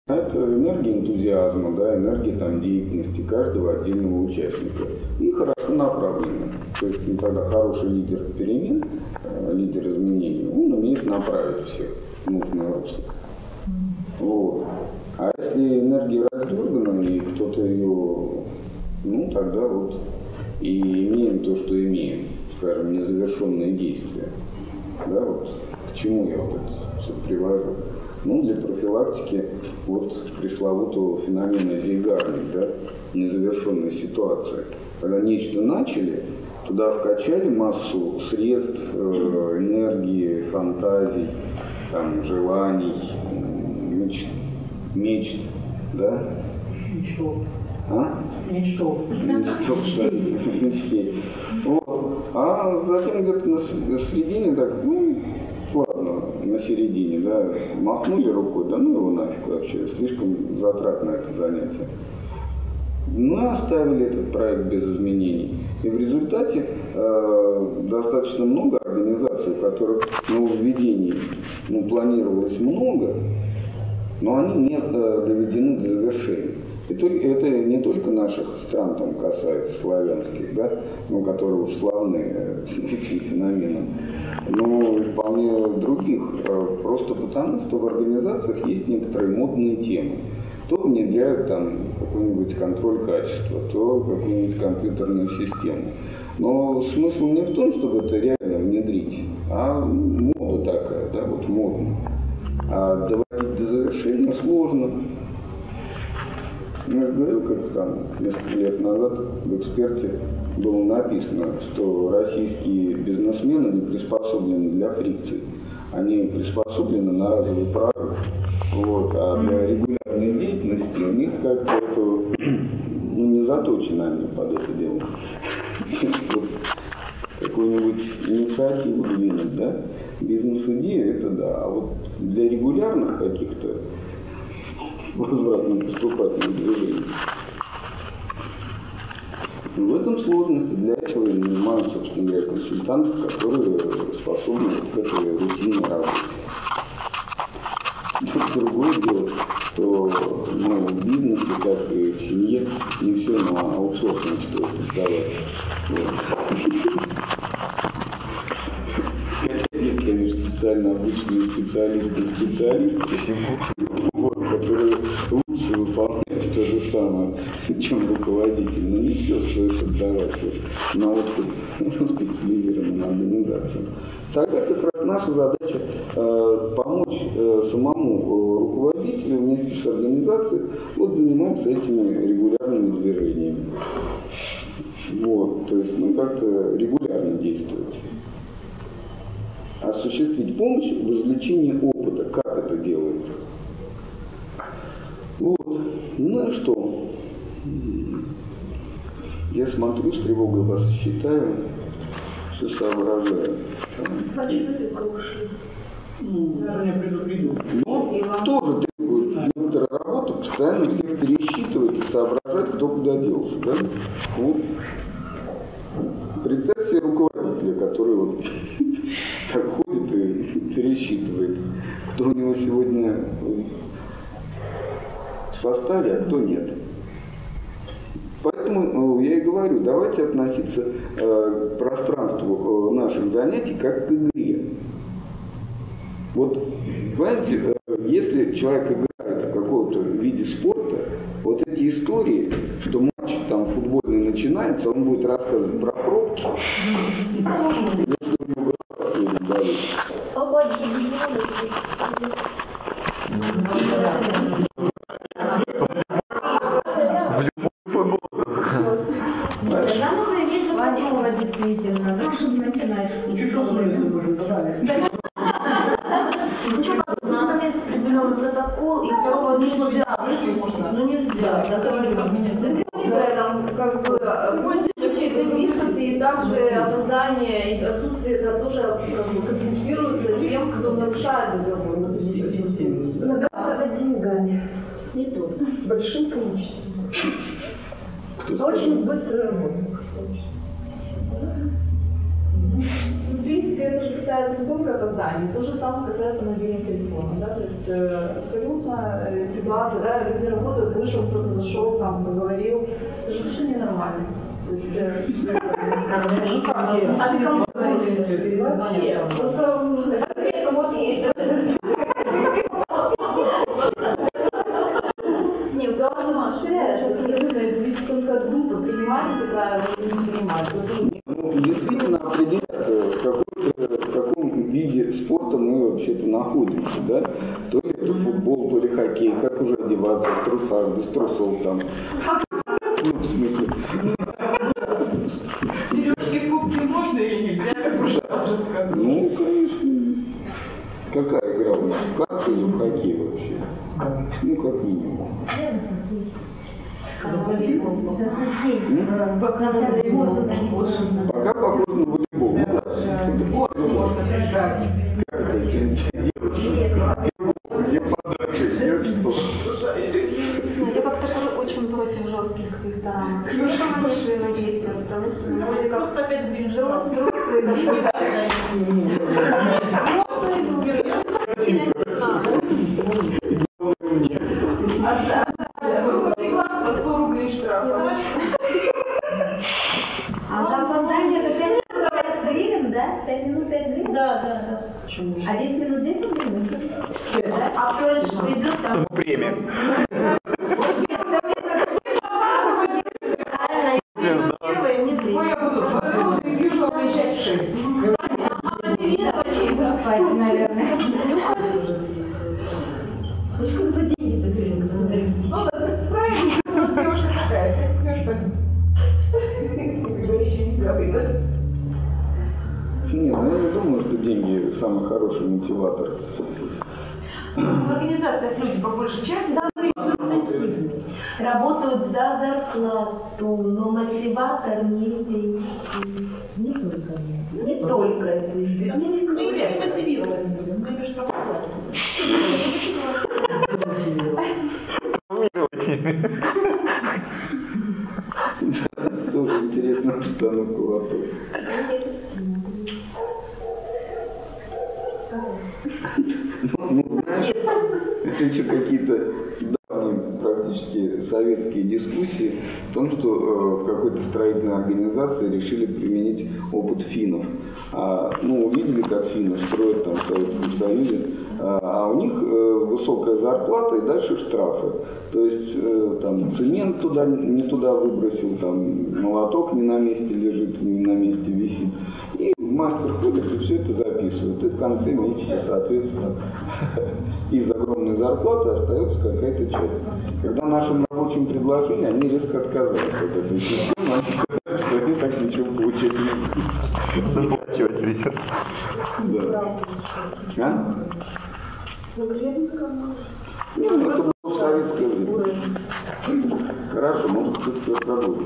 Это энергия энтузиазма, да, энергия там, деятельности каждого отдельного участника. И хорошо направлена. То есть тогда хороший лидер перемен, лидер изменений, он умеет направить всех в нужное русло. Вот. А если энергия раздергана, и кто-то ее, ну тогда вот и имеем то, что имеем, скажем, незавершенные действия. Да, вот к чему я вот это все привожу? Ну, для профилактики вот пресловутого феномена зигарник, да, незавершенной ситуации. Когда нечто начали, туда вкачали массу средств, энергии, фантазий, там, желаний, мечт, да? Мечтов. А? Мечтов. Мечтей. Вот. А затем где-то на середине так, ну, ладно, на середине, да, махнули рукой, да ну его нафиг вообще, слишком затратно это занятие. Ну и оставили этот проект без изменений. И в результате достаточно много организаций, у которых нововведений планировалось много, но они не доведены до завершения. И это не только наших стран там касается, славянских, да, ну, которые уж славны этим феноменом, но и вполне других, просто потому, что в организациях есть некоторые модные темы. То внедряют там какой-нибудь контроль качества, то какую-нибудь компьютерную систему. Но смысл не в том, чтобы это реально внедрить, а мода такая, да, вот модно. А доводить до завершения сложно. Я говорил, как там несколько лет назад в «Эксперте» было написано, что российские бизнесмены не приспособлены для фрикций. Они приспособлены на разовый прорыв. Вот, а для регулярной деятельности у них как-то не заточены они под это дело. Какую-нибудь инициативу двинуть, да? Бизнес-идея, это да. А вот для регулярных каких-то возвратно-поступательных движений. В этом сложности. Для этого и нанимают, собственно говоря, консультантов, которые способны к этой рутинной работе. Другое дело, что в бизнесе, как и в семье, не все на аутсорсинг стоит отдавать. Хотя есть, конечно, специально обычные специалисты, которые лучше выполняют то же самое, чем руководитель. Но не все стоит отдавать на откуп специализированным организациям. Тогда как раз наша задача помочь самому руководителю вместе с организацией вот, заниматься этими регулярными движениями. Вот, то есть, как-то регулярно действовать. Осуществить помощь в извлечении опыта, как это делается. Вот, ну и что? Я смотрю, с тревогой вас считаю, все соображаю. Но тоже требует некоторой работы, постоянно всех пересчитывать и соображать, кто куда делся. Да? Вот. Представьте себе руководителя, который вот так ходит и пересчитывает, кто у него сегодня в составе, а кто нет. Поэтому я и говорю, давайте относиться к пространству наших занятий как к игре. Вот, знаете, если человек играет в каком-то виде спорта, вот эти истории, что матч там футбольный начинается, он будет рассказывать про пробки, если у него голова сильно болит. Действительно, да, чтобы начинать. Надо есть определенный протокол, и второго нельзя. Ну нельзя. Как бы чей-то бизнес, и также опоздание и отсутствие это тоже компенсируется тем, кто нарушает договор. Надо деньгами. Не то. Большим количеством. Очень быстро работает. В принципе, это же касается касается не только опозданий, то же самое касается мобильных телефонов. Да? То есть абсолютно ситуация, да, люди работают, вышел, кто-то зашел, там, поговорил. Это же вообще ненормально. То есть, а ты кому говоришь? Вообще. Просто кому-то есть. Не, главное, абсолютно зависит только от группы, принимаете правила или не принимаете. Ну, действительно определяться, в каком виде спорта мы вообще-то находимся, да? То ли это футбол, то ли хоккей, как уже одеваться, в трусах, без трусов там. Ну, в смысле. Сережки, кубки можно или нельзя, как в прошлый раз рассказывал? Ну, конечно. Какая игра у нас? В карты или в хоккей вообще? Ну, как минимум. Пока похож на волейбол. Вот, можно прижать. Как это девочки? Где подальше? Я как-то очень против жестких ресторанов. Почему они взаимодействуют? Потому что вроде как Просто опять взрослые, Прекрасно, 100 рублей штрафа. А там опоздание за 5 гривен, да? 5 минут 5 гривен? Да. А 10 минут 10 гривен? А кто же придет там? Премия. Первое, не Ну, я буду вижу, приезжать в 6. наверное. Почему за деньги закрыли, когда вы дарите? Ну, правильно, девушка такая, все понимаешь, говорящие не правы, да? Нет, ну я не думаю, что деньги самый хороший мотиватор. В организациях люди по большей части Работают за зарплату, но мотиватор не деньги. Не только. Не только это. ребят мотивированы будем, мы лишь работаем. Тоже интересная постановка вопроса. Ну, знаешь, это еще какие-то давние практически советские дискуссии в том, что в какой-то строительной организации решили применить опыт финнов. Ну, увидели, как финны строят там в Советском Союзе, а у них высокая зарплата и дальше штрафы. То есть там цемент туда, не туда выбросил, там молоток не на месте лежит, не на месте висит. И мастер ходит и все это записывает. И в конце месяца, соответственно, из огромной зарплаты остается какая-то часть. Когда нашим рабочим предложили, они резко отказались от этой системы, они сказали, что они так ничего получать не будут. Доплачивать придется. Да. А? Ну, это было в советское время. Хорошо, может кто-то продолжит.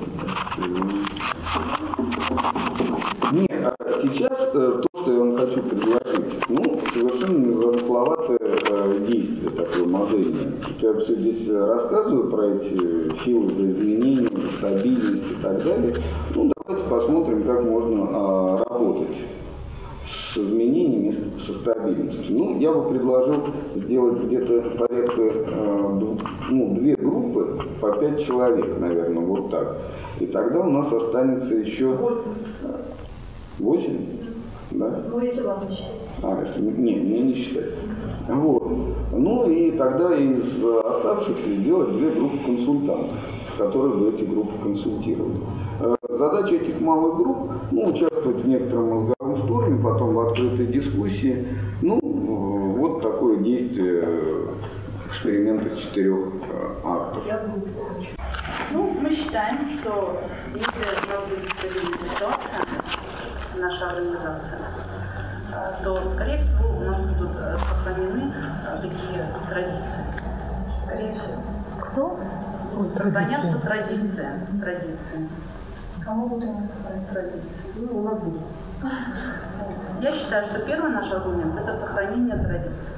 Нет, а сейчас то, что я вам хочу предложить, ну, совершенно незамысловатое действие такое модельное. Я все здесь рассказываю про эти силы за изменение, стабильность и так далее. Ну, давайте посмотрим, как можно работать с изменениями, со стабильностью. Ну, я бы предложил сделать где-то порядка две группы по 5 человек, наверное, вот так. И тогда у нас останется еще 8? Да? Ну, если вам не считать. Мне не считать. Вот. Ну и тогда из оставшихся сделать 2 группы консультантов, которые бы эти группы консультировали. Задача этих малых групп, участвовать в некотором мозговом штурме, потом в открытой дискуссии. Вот такое действие эксперимента из 4 актов. Мы считаем, что если у нас будет стабильная ситуация, наша организация, то, скорее всего, у нас будут сохранены такие традиции. Скорее всего. Кто? Сохранятся традиции. Кому будут у нас сохранять Традиции. у нас будет. Я считаю, что первый наш аргумент – это сохранение традиций.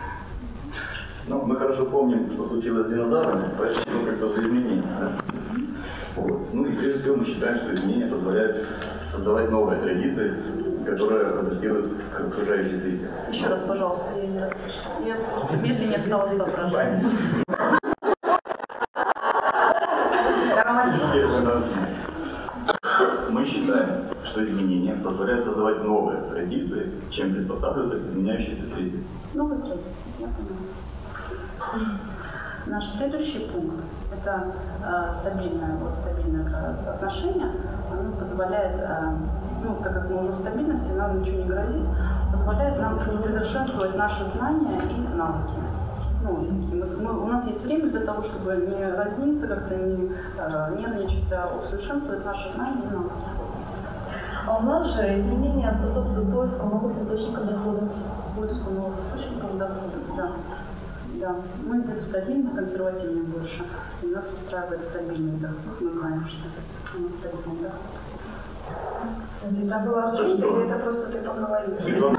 Мы хорошо помним, что случилось с динозаврами, поэтому как-то за изменения. Да? Вот. И прежде всего мы считаем, что изменения позволяют создавать новые традиции, которые адаптируют к окружающей среде. Еще раз, пожалуйста, я не расслышала. Я просто медленнее стала соображать. Мы считаем, что изменения позволяют создавать новые традиции, чем приспосабливаться к изменяющейся среде. Новые традиции, я понимаю. Наш следующий пункт – это стабильное соотношение. Оно позволяет, так как мы уже в стабильности, нам ничего не грозит, позволяет нам совершенствовать наши знания и навыки. У нас есть время для того, чтобы не разниться, как-то не нервничать, а усовершенствовать наши знания и навыки. А у нас же изменения способствуют поиску новых источников дохода. Поиску новых источников дохода, да. Да, мы будем стабильны, консервативнее больше. И нас устраивает стабильный доход. Мы знаем, что у нас стабильный доход. Это было точно, или это просто ты поговорил?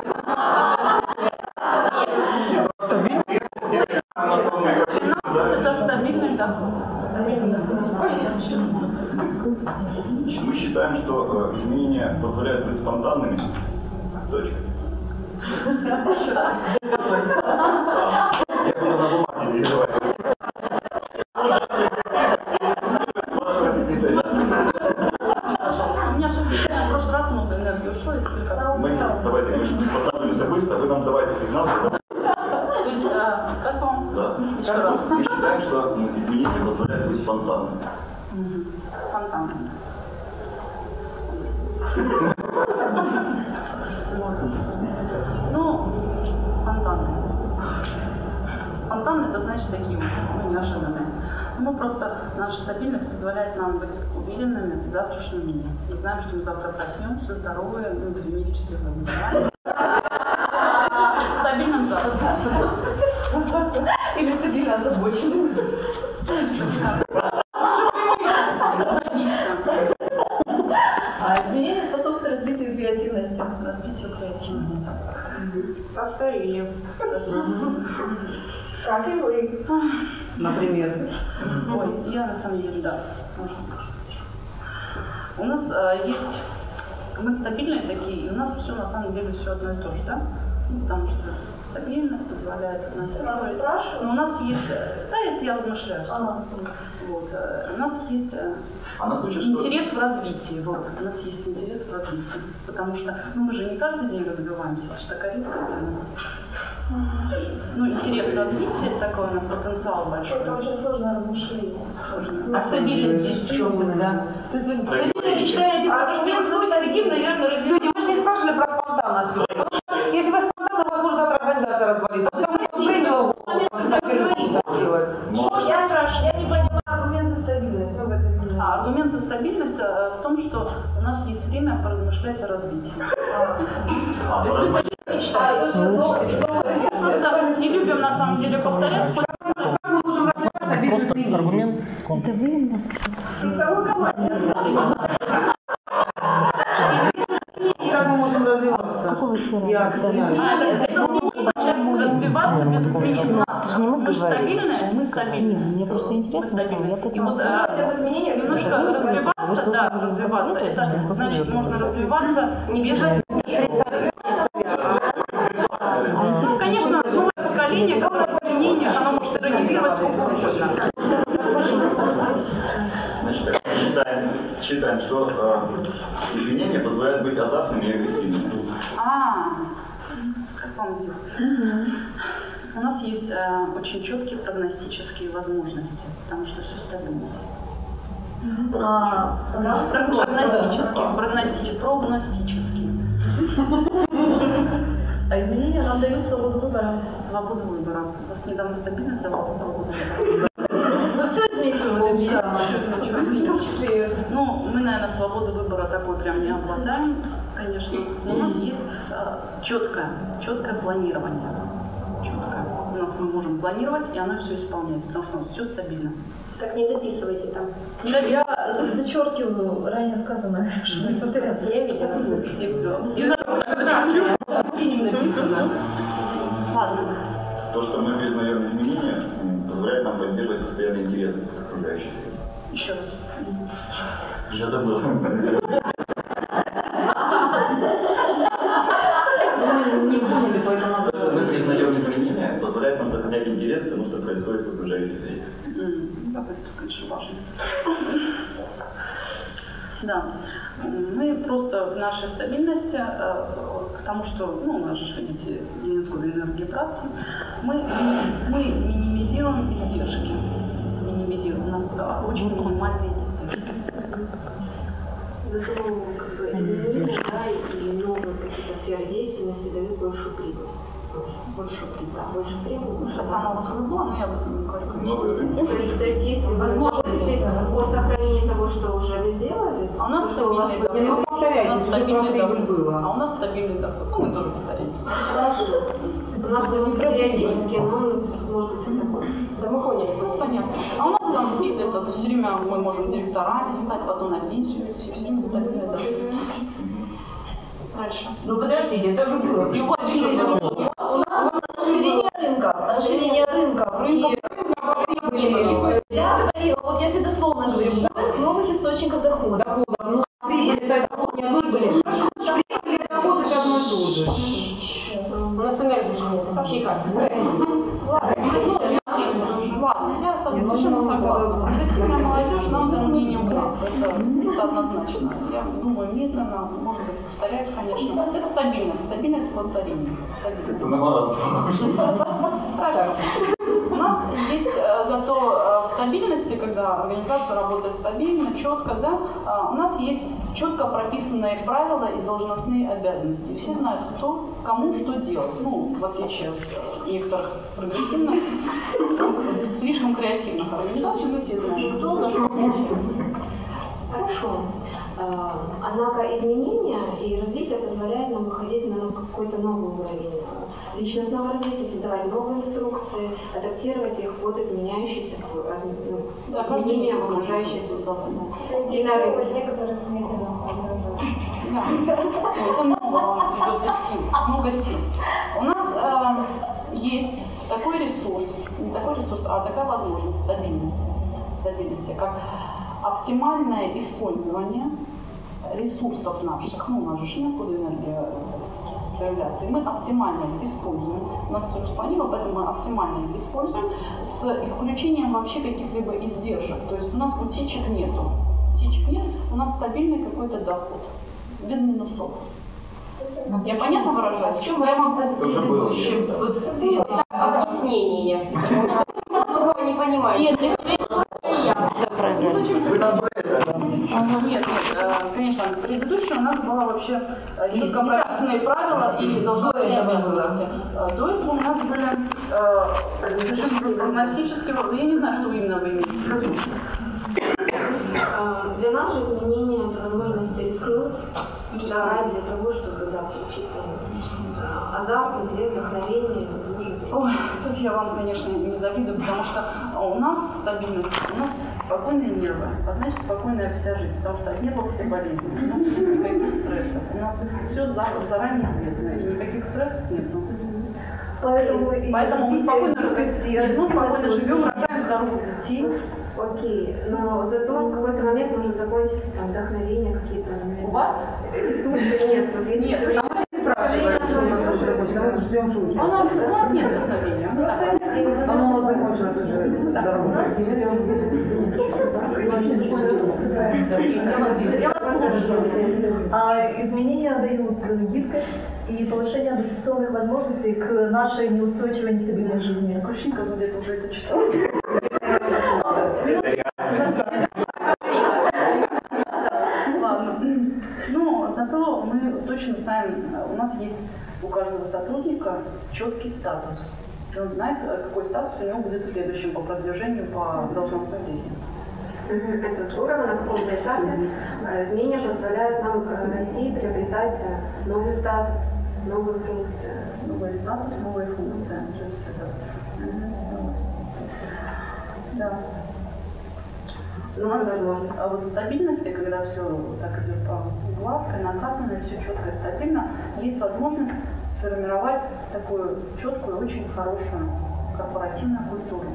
Это стабильный доход. Мы считаем, что изменения позволяют быть спонтанными. Точка. Еще раз. Я буду на бумаге переживать. У меня же в прошлый раз много энергии ушло, и Давайте, мы же приспосабливаемся быстро, вы нам давайте сигнал. То есть, как вам? Да. Еще раз. Мы считаем, что изменения позволяют быть спонтанными. Спонтанно. Спонтанно. Спонтанно это значит такие неожиданные. Просто наша стабильность позволяет нам быть уверенными в завтрашнем дне. Мы знаем, что мы завтра проснемся, здоровые, без венерических заболеваний. С стабильным завтраком. Или стабильно озабоченным. А изменения способствуют развитию креативности. Повторили. Как и вы. Например. Ой, я на самом деле, да. Может быть. У нас есть... Мы стабильные такие, и у нас все на самом деле все одно и то же, да? Потому что стабильность позволяет нам... Но у нас есть... Да, это я размышляю. Вот. У нас есть интерес в развитии. Вот. У нас есть интерес в развитии. Потому что мы же не каждый день развиваемся. Это же такая редкость для нас. Интерес в развитии, такой у нас потенциал большой. Это очень сложное размышление. Сложно. А стабильность здесь в чем, да? То есть вы стабильно мечтаете про то, что я буду таким, наверное, развиваться. Люди, мы же не спрашивали про спонтанность. Если вы спонтанно, у вас может завтра организация развалиться. Потому что принял, можно так делать. Я спрашиваю, я не понимаю аргумент за стабильность. Мы в этом не Аргумент за стабильность в том, что у нас есть время поразмышлять о развитии. Просто не любим на самом деле повторять. Мы можем развиваться без изменений. Аргумент. Это вы у нас. Как мы можем развиваться? Я развиваться без изменений. У нас мы стабильные, мы стабильные. Мне просто интересно, я пыталась Немножко развиваться, да, развиваться. Это значит, можно развиваться не без Конечно, новое поколение, какое изменение, оно может реагировать сколько угодно. Значит, считаем, что изменения позволяют быть азартными и агрессивными. Как вам делать? У нас есть очень четкие прогностические возможности, потому что все стабильно. Прогностические. А изменения нам дают свободу выбора. Свободу выбора. У вас недавно стабильность давала свободу выбора. Но все изменчиво в том числе. Мы, наверное, свободу выбора такой прям не обладаем, конечно. Но у нас есть четкое планирование. Четкое. У нас мы можем планировать, и оно все исполняется, потому что у нас все стабильно. Так не дописывайте там. Я зачеркиваю ранее сказанное, чтобы не повторяться. Я видела. написано. Ладно. То, что мы признаем изменения, позволяет нам поддерживать постоянный интерес к окружающей среде. Еще раз. Я забыл. лет, потому что происходит погружение в зрение. Да, это, конечно, важно. Да, мы просто в нашей стабильности, потому что, ну, у нас же, видите, откуда энергии працы, мы минимизируем издержки. Минимизируем. У нас очень минимальные издержки. Зато как бы изменения, да, и новые какие-то сферы деятельности дают большую прибыль. Больше прибыль. Хотя она у вас была, но я об этом не говорю. То есть если возможности по сохранению того, что уже вы сделали, а у нас стабильный доход. Вы повторяете, что стабильный прибыль доход. была. А у нас стабильный доход. Ну, мы тоже повторяемся. хорошо. У нас не периодически, но может быть и такое. Да мы поняли, понятно. А у нас там это все время мы можем директорами стать, потом на пенсию идти, все время стабильный доход. Дальше. Ну подождите, это же было. И у вас еще изменения. У нас расширение рынка. Я говорила, вот я тебе дословно говорю, поиск новых источников дохода. Ну, это доход не одно и были. Прибыль и доход это одно и то же. У нас энергии же нет. Вообще как? Ладно, я совершенно согласна. Прогрессивная молодежь нам за ней не укрыться. Это однозначно. Я думаю, медленно, может быть, повторяюсь, конечно. Это стабильность. Стабильность повторения. Это на марафон. У нас есть зато в стабильности, когда организация работает стабильно, четко, да, у нас есть четко прописанные правила и должностные обязанности. Все знают, кто, кому что делать. Ну, в отличие от некоторых прогрессивных, слишком креативных организаций, мы все знаем, кто на что может. Хорошо. Однако изменения и развитие позволяет нам выходить на какой-то новый уровень личностного развития, создавать новые инструкции, адаптировать их под изменяющиеся изменения в окружающей среде. И на рынке. Да, это много идет сил, много сил. У нас есть такой ресурс, не такой ресурс, а такая возможность стабильности, как оптимальное использование ресурсов наших. Ну, у нас же некуда энергия появляться. И мы оптимально их используем. У нас все распланировано, поэтому мы оптимально их используем с исключением вообще каких-либо издержек. То есть у нас утечек нету. Утечек нет, у нас стабильный какой-то доход. Без минусов. Я понятно выражаюсь? В чем я могу Объяснение. Вы не понимаете. Если нет, конечно, предыдущая у нас была вообще четко прописанные правила и должностные обязанности. До этого у нас были совершенно прогностические, я не знаю, что именно вы имеете в виду. Для нас же изменение возможности рискнуть для того, чтобы получить азарт, интерес, вдохновение. Ой, тут я вам, конечно, не завидую, потому что у нас в стабильности, у нас спокойные нервы, а значит спокойная вся жизнь, потому что от нервов все болезни, у нас нет никаких стрессов, у нас все заранее известно, и никаких стрессов нет. Поэтому мы спокойно живем, рожаем здоровых детей. Окей, но зато в какой-то момент может закончиться там, вдохновение какие-то. У вас? Ресурсы нет. Вот, нет, потому что не спрашивают, что у нас уже закончится, мы ждем, что у нас нет вдохновения. Оно у нас закончилось уже. Я вас слушаю. Изменения дают гибкость и повышение адаптационных возможностей к нашей неустойчивой нестабильной жизни. Крущенко где-то уже это читал. Ладно. Но зато мы точно знаем, у нас есть у каждого сотрудника четкий статус. И он знает, какой статус у него будет следующим по продвижению по должностной деятельности. Этот уровень на каком-то этапе изменения позволяют нам расти, приобретать новый статус, новые функции. Новый статус, новые функции. Да. У нас вот в стабильности, когда все так идет гладко, накатано, все четко и стабильно, есть возможность сформировать такую четкую, очень хорошую корпоративную культуру.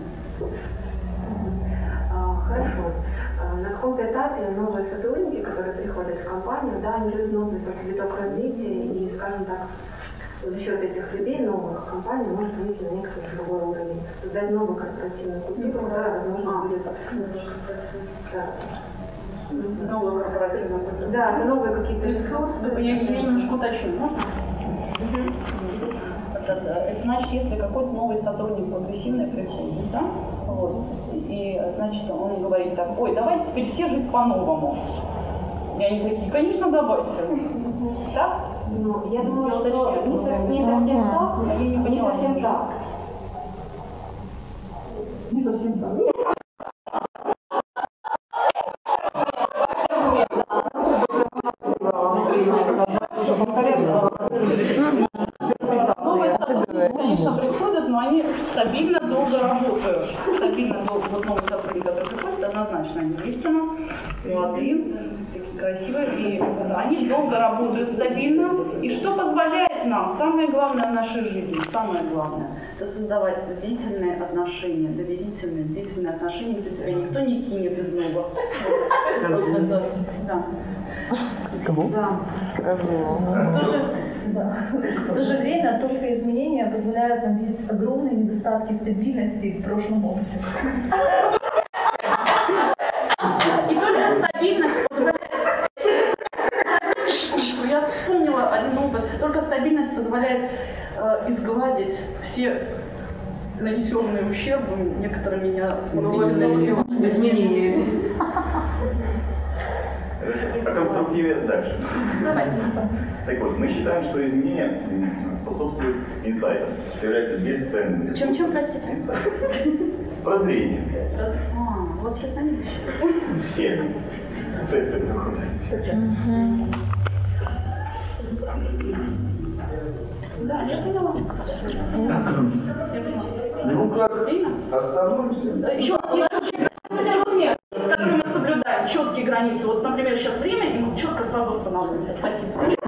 Хорошо. На каком-то этапе новые сотрудники, которые приходят в компанию, да, они дают новый виток развития и, скажем так, за счет этих людей новых компаний может выйти на некоторый другой уровень, создать новую корпоративную культуру, которая, возможно, будет... Да. Новую корпоративную культуру. Да, это новые какие-то ресурсы. Я немножко уточню, можно? Это значит, если какой-то новый сотрудник в агрессивной приходит, да, вот, и значит, он говорит так: ой, давайте теперь все жить по-новому. И они такие: конечно, давайте. Так? Ну, я думаю, что не совсем так, не совсем так. Не совсем так. Новые сотрудники, конечно, приходят, но они стабильно долго работают. Стабильно долго. Вот новые сотрудники, которые приходят, однозначно они пристально, молодые, такие красивые. И они долго работают стабильно. И что позволяет нам, самое главное в нашей жизни, самое главное, это создавать доверительные отношения, длительные отношения, где тебя никто не кинет из ног. Да. Кого? Да. В то же время только изменения позволяют нам видеть огромные недостатки стабильности в прошлом опыте. И только стабильность позволяет... Я вспомнила один опыт. Только стабильность позволяет изгладить все нанесенные ущербы некоторыми неосмотрительными изменениями. О конструктиве дальше. Давайте. Так вот, мы считаем, что изменения способствуют инсайтам, что являются бесценными. Чем, простите? Инсайт. Прозрение. У вас сейчас они вещи? Все. Тесты проходят. Да, я поняла. Ну как, остановимся? Еще раз, есть мер, которые мы соблюдаем, четкие границы. Вот, например, сейчас время, и мы четко сразу останавливаемся. Спасибо.